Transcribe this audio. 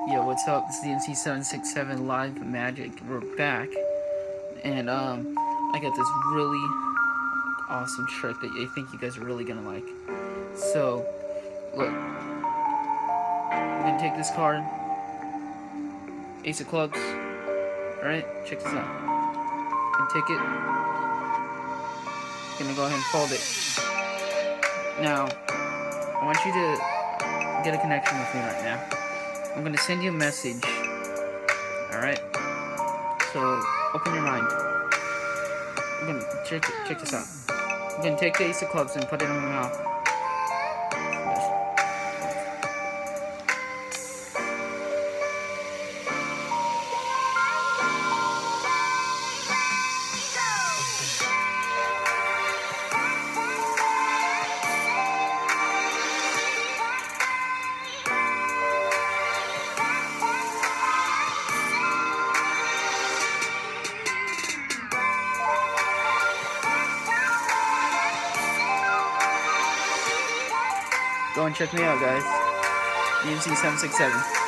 Yo, what's up? This is DMC767 Live Magic. We're back, and I got this really awesome trick that I think you guys are really gonna like. So, look, we're gonna take this card, Ace of Clubs. All right, check this out. And take it. Gonna go ahead and fold it. Now, I want you to get a connection with me right now. I'm gonna send you a message. Alright? So, open your mind. I'm gonna check this out. I'm gonna take the Ace of Clubs and put it in my mouth. Go and check me out, guys. DMC767.